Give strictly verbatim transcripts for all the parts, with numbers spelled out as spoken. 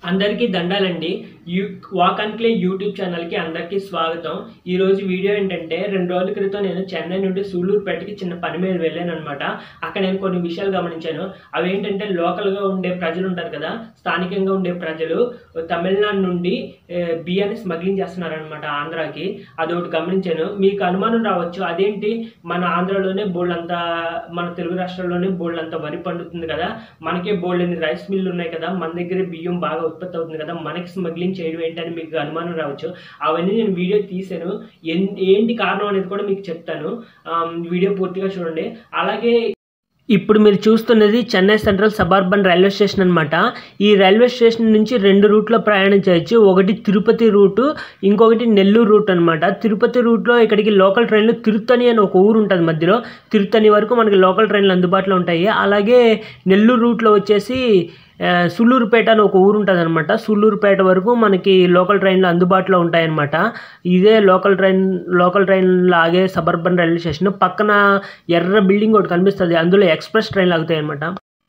అందరికీ దండాలండి. You walk and play YouTube ఛానల్‌కి అందరికీ స్వాగతం. ఈరోజు వీడియో ఏంటంటే రెండు రోజుల క్రితం నేను చెన్నై నుండి సూళ్ళూరుపేటకి చిన్న పని మీద వెళ్ళాననమాట. అక్కడ నేను కొన్ని విషయాలు గమనించాను. అవేంటంటే లోకల్‌గా ఉండే ప్రజలు ఉంటారు కదా, స్థానికంగా ఉండే ప్రజలు తమిళనాడు నుండి ఆహ్, బియ్యాన్ని స్మగ్లింగ్ చేస్తున్నారనమాట ఆంధ్రాకి. అదొకటి గమనించాను. మీకు అనుమానం రావచ్చు, అదేంటి మన ఆంధ్రాలోనే బోలెడంత, మన తెలుగు రాష్ట్రాల్లోనే బోలెడంత వరి పండుతుంది కదా, మనకే బోలెడన్ని రైస్ మిల్లు ఉన్నాయి కదా, మన దగ్గరే బియ్యం బాగా ఉత్పత్తి అవుతుంది కదా, మనకి స్మగ్లింగ్ చేయడం ఏంటని మీకు అనుమానం రావచ్చు. అవన్నీ నేను వీడియో తీశాను. ఏంటి కారణం అనేది కూడా మీకు చెప్తాను. వీడియో పూర్తిగా చూడండి. అలాగే ఇప్పుడు మీరు చూస్తున్నది Chennai central suburban railway station అనమాట. ఈ రైల్వే స్టేషన్ నుంచి రెండు రూట్లో ప్రయాణం చేయొచ్చు. ఒకటి తిరుపతి రూటు, ఇంకొకటి నెల్లూరు రూట్ అనమాట. తిరుపతి రూట్లో ఇక్కడికి లోకల్ ట్రైన్లు తిరుత్తని అని ఒక ఊరు ఉంటుంది మధ్యలో. తిరుత్తని వరకు మనకి లోకల్ ట్రైన్లు అందుబాటులో ఉంటాయి. అలాగే నెల్లూరు రూట్లో వచ్చేసి సూళ్ళూరుపేట అని ఒక ఊరు ఉంటుంది అనమాట. సూళ్ళూరుపేట వరకు మనకి లోకల్ ట్రైన్లు అందుబాటులో ఉంటాయన్నమాట. ఇదే లోకల్ ట్రైన్ లోకల్ ట్రైన్ లాగే సబర్బన్ రైల్వే స్టేషన్. పక్కన ఎర్ర బిల్డింగ్ ఒకటి కనిపిస్తుంది, అందులో ఎక్స్ప్రెస్ ట్రైన్లు ఆగుతాయి అనమాట.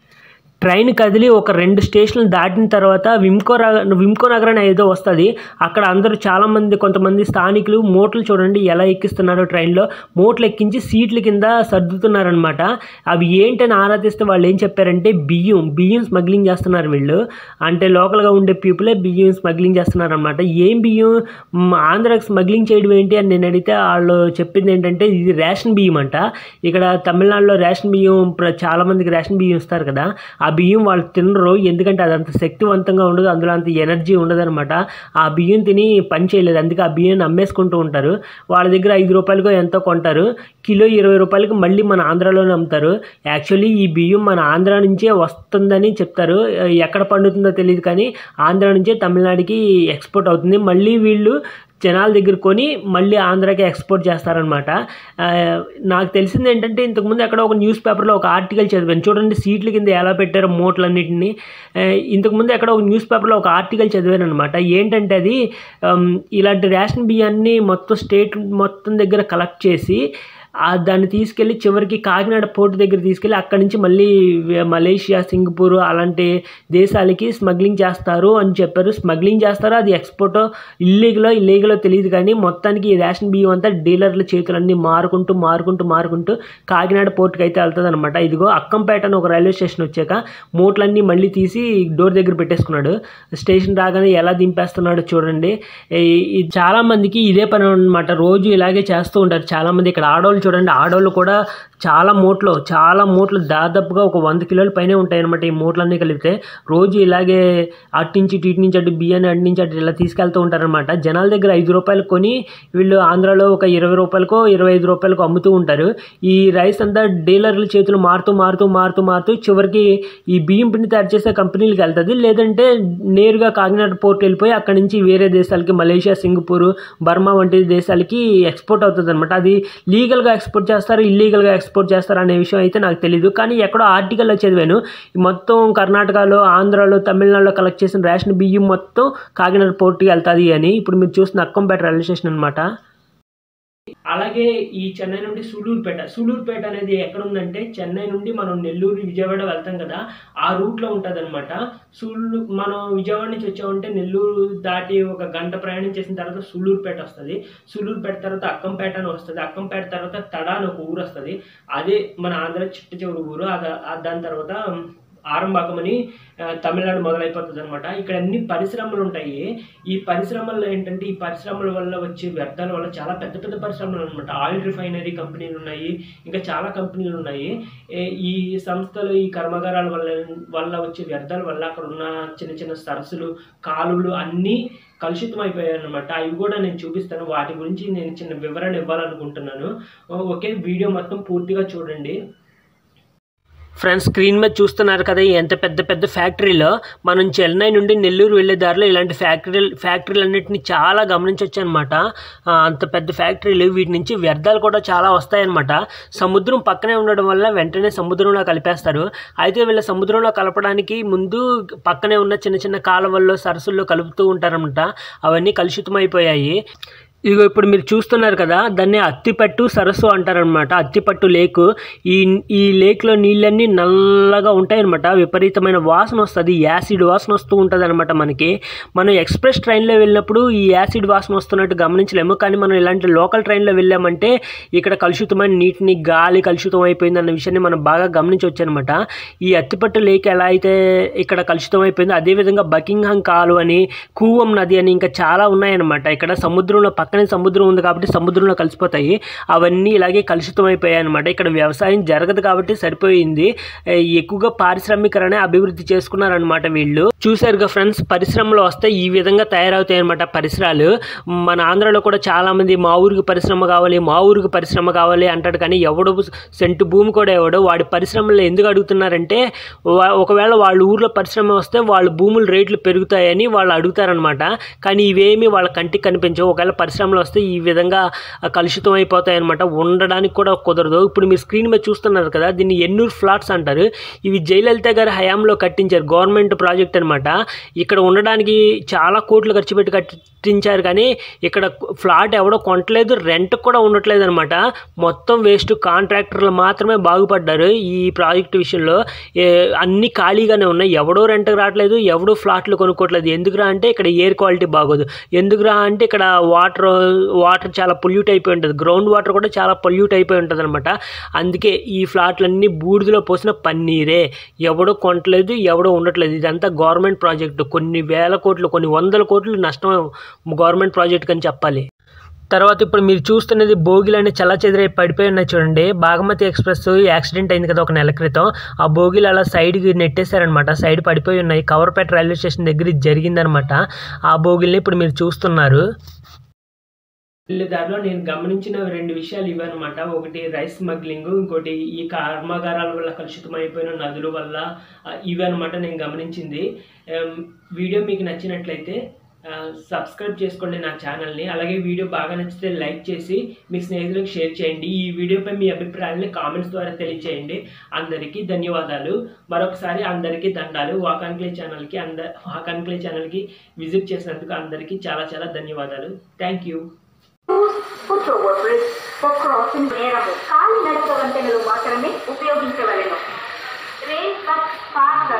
ట్రైన్ కదిలి ఒక రెండు స్టేషన్లు దాటిన తర్వాత విమ్కో విమ్కో నగర్ ఏదో వస్తుంది. అక్కడ అందరూ చాలామంది, కొంతమంది స్థానికులు మూటలు చూడండి ఎలా ఎక్కిస్తున్నారో ట్రైన్లో. మూటలు ఎక్కించి సీట్ల కింద సర్దుతున్నారనమాట. అవి ఏంటని ఆరాధిస్తే వాళ్ళు ఏం చెప్పారంటే బియ్యం బియ్యం స్మగ్లింగ్ చేస్తున్నారు వీళ్ళు. అంటే లోకల్గా ఉండే పీపులే బియ్యం స్మగ్లింగ్ చేస్తున్నారనమాట. ఏం బియ్యం ఆంధ్రాకి స్మగ్లింగ్ చేయడం ఏంటి అని నేను అడిగితే వాళ్ళు చెప్పింది ఏంటంటే ఇది రేషన్ బియ్యం అంట. ఇక్కడ తమిళనాడులో రేషన్ బియ్యం చాలామందికి రేషన్ బియ్యం ఇస్తారు కదా, ఆ బియ్యం వాళ్ళు తినరు. ఎందుకంటే అది అంత శక్తివంతంగా ఉండదు, అందులో అంత ఎనర్జీ ఉండదన్నమాట. ఆ బియ్యం తిని పని చేయలేదు, అందుకే ఆ బియ్యాన్ని అమ్మేసుకుంటూ ఉంటారు. వాళ్ళ దగ్గర ఐదు రూపాయలకు ఎంతో కొంటారు, కిలో ఇరవై రూపాయలకు మళ్ళీ మన ఆంధ్రాలోనే అమ్ముతారు. యాక్చువల్లీ ఈ బియ్యం మన ఆంధ్రా నుంచే వస్తుందని చెప్తారు. ఎక్కడ పండుతుందో తెలియదు కానీ ఆంధ్రా నుంచే తమిళనాడుకి ఎక్స్పోర్ట్ అవుతుంది. మళ్ళీ వీళ్ళు జనాల దగ్గర కొని మళ్ళీ ఆంధ్రాకి ఎక్స్పోర్ట్ చేస్తారనమాట. నాకు తెలిసింది ఏంటంటే ఇంతకుముందు ఎక్కడ ఒక న్యూస్ పేపర్లో ఒక ఆర్టికల్ చదివాను. చూడండి సీట్ల కింద ఎలా పెట్టారో మూటలన్నింటినీ. ఇంతకుముందు ఎక్కడ ఒక న్యూస్ పేపర్లో ఒక ఆర్టికల్ చదివాను అనమాట. ఏంటంటే అది ఇలాంటి రేషన్ బియ్యాన్ని మొత్తం స్టేట్ మొత్తం దగ్గర కలెక్ట్ చేసి దాన్ని తీసుకెళ్ళి చివరికి కాకినాడ పోర్టు దగ్గర తీసుకెళ్ళి అక్కడి నుంచి మళ్ళీ మలేషియా, సింగపూర్ అలాంటి దేశాలకి స్మగ్లింగ్ చేస్తారు అని చెప్పారు. స్మగ్లింగ్ చేస్తారో అది ఎక్స్పోర్టో ఇల్లీగలో ఇల్లీగలో తెలియదు కానీ మొత్తానికి ఈ రేషన్ బియ్యం అంతా డీలర్ల చేతులన్నీ మారుకుంటూ మారుకుంటూ మారుకుంటూ కాకినాడ పోర్టుకి అయితే వెళ్తుంది అనమాట. ఇదిగో అక్కంపేట అని ఒక రైల్వే స్టేషన్ వచ్చాక మూటలన్నీ మళ్ళీ తీసి డోర్ దగ్గర పెట్టేసుకున్నాడు. స్టేషన్ రాగానే ఎలా దింపేస్తున్నాడు చూడండి. చాలామందికి ఇదే పని అనమాట, రోజు ఇలాగే చేస్తూ ఉంటారు చాలామంది. ఇక్కడ ఆడవాళ్ళు చూడండి, ఆడవాళ్ళు కూడా చాలా మూటలు చాలా మూటలు దాదాపుగా ఒక వంద కిలోల పైనే ఉంటాయన్నమాట. ఈ మూటలన్నీ కలిపితే రోజు ఇలాగే అటు నుంచి ఇటు నుంచి అటు బియ్యాన్ని అటు నుంచి అటు ఇలా తీసుకెళ్తూ ఉంటారనమాట. జనాల దగ్గర ఐదు రూపాయలు కొని వీళ్ళు ఆంధ్రాలో ఒక ఇరవై రూపాయలకో ఇరవై ఐదు రూపాయలకు అమ్ముతూ ఉంటారు. ఈ రైస్ అంతా డీలర్ల చేతులు మారుతూ మారుతూ మారుతూ మారుతూ చివరికి ఈ బియ్యం పిండి తయారు చేసే కంపెనీలకు వెళ్తుంది. లేదంటే నేరుగా కాకినాడ పోర్ట్ వెళ్ళిపోయి అక్కడి నుంచి వేరే దేశాలకి, మలేషియా, సింగపూర్, బర్మా వంటి దేశాలకి ఎక్స్పోర్ట్ అవుతుంది అనమాట. అది లీగల్గా ఎక్స్పోర్ట్ చేస్తారు, ఇల్లీగల్గా ఎక్స్పోర్ట్ చేస్తారు అనే విషయం అయితే నాకు తెలియదు. కానీ ఎక్కడో ఆర్టికల్లో చదివాను, మొత్తం కర్ణాటకలో, ఆంధ్రాలో, తమిళనాడులో కలెక్ట్ చేసిన రేషన్ బియ్యం మొత్తం కాకినాడ పోర్టుకి వెళ్తుంది అని. ఇప్పుడు మీరు చూస్తున్న అక్కంపేట రైల్వే స్టేషన్ అనమాట. అలాగే ఈ చెన్నై నుండి సూళ్ళూరుపేట సూళ్ళూరుపేట అనేది ఎక్కడ ఉందంటే చెన్నై నుండి మనం నెల్లూరు, విజయవాడ వెళ్తాం కదా, ఆ రూట్లో ఉంటుంది అనమాట. సూళ్ళు మనం విజయవాడ నుంచి వచ్చామంటే నెల్లూరు దాటి ఒక గంట ప్రయాణం చేసిన తర్వాత సూళ్ళూరుపేట వస్తుంది. సూళ్ళూరుపేట తర్వాత అక్కంపేట అని వస్తుంది. అక్కంపేట తర్వాత తడ అని ఒక ఊరు వస్తుంది. అదే మన ఆంధ్ర చిట్ట చివరి ఊరు. దాని తర్వాత ఆరంభాకం అని తమిళనాడు మొదలైపోతుంది అనమాట. ఇక్కడ అన్ని పరిశ్రమలు ఉంటాయి. ఈ పరిశ్రమల్లో ఏంటంటే ఈ పరిశ్రమల వల్ల వచ్చే వ్యర్థాల వల్ల చాలా పెద్ద పెద్ద పరిశ్రమలు అనమాట. ఆయిల్ రిఫైనరీ కంపెనీలు ఉన్నాయి, ఇంకా చాలా కంపెనీలు ఉన్నాయి. ఈ సంస్థలు, ఈ కర్మాగారాల వల్ల వల్ల వచ్చే వ్యర్థాల వల్ల అక్కడ ఉన్న చిన్న చిన్న సరస్సులు, కాలువలు అన్నీ కలుషితం అయిపోయాయి అనమాట. అవి కూడా నేను చూపిస్తాను. వాటి గురించి నేను చిన్న వివరణ ఇవ్వాలనుకుంటున్నాను. ఓకే, వీడియో మొత్తం పూర్తిగా చూడండి. ఫ్రెండ్స్, స్క్రీన్ మీద చూస్తున్నారు కదా ఎంత పెద్ద పెద్ద ఫ్యాక్టరీలో. మనం చెన్నై నుండి నెల్లూరు వెళ్ళే దారిలో ఇలాంటి ఫ్యాక్టరీలు ఫ్యాక్టరీలన్నింటినీ చాలా గమనించవచ్చు అనమాట. అంత పెద్ద ఫ్యాక్టరీలు, వీటి నుంచి వ్యర్థాలు కూడా చాలా వస్తాయన్నమాట. సముద్రం పక్కనే ఉండడం వల్ల వెంటనే సముద్రంలో కలిపేస్తారు. అయితే వీళ్ళ సముద్రంలో కలపడానికి ముందు పక్కనే ఉన్న చిన్న చిన్న కాలువల్లో, సరస్సుల్లో కలుపుతూ ఉంటారన్నమాట. అవన్నీ కలుషితం అయిపోయాయి. ఇదిగో ఇప్పుడు మీరు చూస్తున్నారు కదా, దాన్ని అత్తిపట్టు సరస్సు అంటారనమాట. అత్తిపట్టు లేక్. ఈ ఈ లేక్లో నీళ్ళన్నీ నల్లగా ఉంటాయన్నమాట. విపరీతమైన వాసన వస్తుంది, యాసిడ్ వాసన వస్తూ ఉంటుంది అనమాట. మనకి మనం ఎక్స్ప్రెస్ ట్రైన్లో వెళ్ళినప్పుడు ఈ యాసిడ్ వాసన వస్తున్నట్టు గమనించలేము, కానీ మనం ఇలాంటి లోకల్ ట్రైన్లో వెళ్ళామంటే ఇక్కడ కలుషితమైన నీటిని, గాలి కలుషితం అయిపోయింది అన్న విషయాన్ని మనం బాగా గమనించవచ్చు అనమాట. ఈ అత్తిపట్టు లేక్ ఎలా అయితే ఇక్కడ కలుషితం అయిపోయిందో, అదేవిధంగా బకింగ్హామ్ కాలువ అని, కూవం నది అని ఇంకా చాలా ఉన్నాయన్నమాట. ఇక్కడ సముద్రంలో పక్కనే సముద్రం ఉంది కాబట్టి సముద్రంలో కలిసిపోతాయి. అవన్నీ ఇలాగే కలుషితం అయిపోయాయి అనమాట. ఇక్కడ వ్యవసాయం జరగదు కాబట్టి సరిపోయింది. ఎక్కువగా పారిశ్రామికరణ అభివృద్ధి చేసుకున్నారనమాట వీళ్ళు. చూసారుగా ఫ్రెండ్స్, పరిశ్రమలు వస్తే ఈ విధంగా తయారవుతాయి అనమాట పరిసరాలు. మన ఆంధ్రాలో కూడా చాలా మంది మా ఊరికి పరిశ్రమ కావాలి, మా ఊరికి పరిశ్రమ కావాలి అంటాడు, కానీ ఎవడు సెంటు భూమి కూడా ఎవడు వాడి పరిశ్రమలు ఎందుకు అడుగుతున్నారంటే, ఒకవేళ వాళ్ళ ఊర్లో పరిశ్రమ వస్తే వాళ్ళ భూముల రేట్లు పెరుగుతాయని వాళ్ళు అడుగుతారనమాట. కానీ ఇవేమి వాళ్ళ కంటికి కనిపించవు. ఒకవేళ పరిశ్రమలు వస్తే ఈ విధంగా కలుషితం అయిపోతాయి అనమాట. ఉండడానికి కూడా కుదరదు. ఇప్పుడు మీరు స్క్రీన్ మీద చూస్తున్నారు కదా, దీన్ని ఎన్నూరు ఫ్లాట్స్ అంటారు. ఇవి జయలలిత గారి హయాంలో కట్టించారు, గవర్నమెంట్ ప్రాజెక్ట్ అనమాట. ఇక్కడ ఉండడానికి చాలా కోట్లు ఖర్చు పెట్టి కట్టించారు, కానీ ఇక్కడ ఫ్లాట్ ఎవడో కొనట్లేదు, రెంట్ కూడా ఉండట్లేదు అనమాట. మొత్తం వేస్ట్. కాంట్రాక్టర్లు మాత్రమే బాగుపడ్డారు ఈ ప్రాజెక్ట్ విషయంలో. అన్నీ ఖాళీగానే ఉన్నాయి, ఎవడో రెంట్కి రావట్లేదు, ఎవడో ఫ్లాట్లు కొనుక్కోవట్లేదు. ఎందుకురా అంటే ఇక్కడ ఎయిర్ క్వాలిటీ బాగోదు, ఎందుకురా అంటే ఇక్కడ వాటర్ వాటర్ చాలా పొల్యూట్ అయిపోయి ఉంటుంది, గ్రౌండ్ వాటర్ కూడా చాలా పొల్యూట్ అయిపోయి ఉంటుంది అనమాట. అందుకే ఈ ఫ్లాట్లన్నీ బూడిదలో పోసిన పన్నీరే, ఎవడో కొనట్లేదు, ఎవడో ఉండట్లేదు. ఇదంతా గవర్నమెంట్ ప్రాజెక్టు. కొన్ని వేల కోట్లు, కొన్ని వందల కోట్లు నష్టం గవర్నమెంట్ ప్రాజెక్ట్ అని చెప్పాలి. తర్వాత ఇప్పుడు మీరు చూస్తున్నది బోగిలు అనే చల్ల చెదిరై పడిపోయి ఉన్నాయి చూడండి. బాగమతి ఎక్స్ప్రెస్ యాక్సిడెంట్ అయింది కదా ఒక నెల క్రితం, ఆ బోగిలు అలా సైడ్కి నెట్టేశారనమాట. సైడ్ పడిపోయి ఉన్నాయి. కవర్పేట రైల్వే స్టేషన్ దగ్గర జరిగిందనమాట. ఆ బోగిల్ని ఇప్పుడు మీరు చూస్తున్నారు. దారిలో నేను గమనించిన రెండు విషయాలు ఇవన్నమాట. ఒకటి రైస్ స్మగ్లింగ్, ఇంకోటి ఈ కర్మాగారాల వల్ల కలుషితం అయిపోయిన నదుల వల్ల. ఇవన్నమాట నేను గమనించింది. వీడియో మీకు నచ్చినట్లయితే సబ్స్క్రైబ్ చేసుకోండి నా ఛానల్ని. అలాగే వీడియో బాగా నచ్చితే లైక్ చేసి మీ స్నేహితులకు షేర్ చేయండి. ఈ వీడియోపై మీ అభిప్రాయాన్ని కామెంట్స్ ద్వారా తెలియచేయండి. అందరికీ ధన్యవాదాలు. మరొకసారి అందరికీ దండాలు. వాక్ అండ్ క్లే ఛానల్కి అంద వాక్ అండ్ క్లే ఛానల్కి విజిట్ చేసినందుకు అందరికీ చాలా చాలా ధన్యవాదాలు. Thank you. కాలి నడక వంతెనలు మాత్రమే ఉపయోగించవలెను. Rail truck, car